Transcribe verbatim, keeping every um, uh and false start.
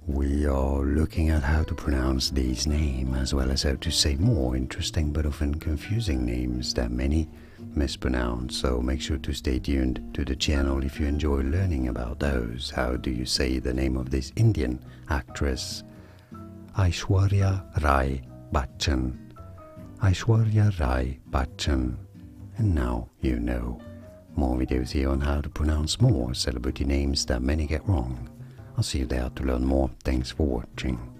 We are looking at how to pronounce these names as well as how to say more interesting but often confusing names that many mispronounce. So make sure to stay tuned to the channel if you enjoy learning about those. How do you say the name of this Indian actress? Aishwarya Rai Bachchan. Aishwarya Rai Bachchan. And now you know. More videos here on how to pronounce more celebrity names that many get wrong. I'll see you there to learn more. Thanks for watching.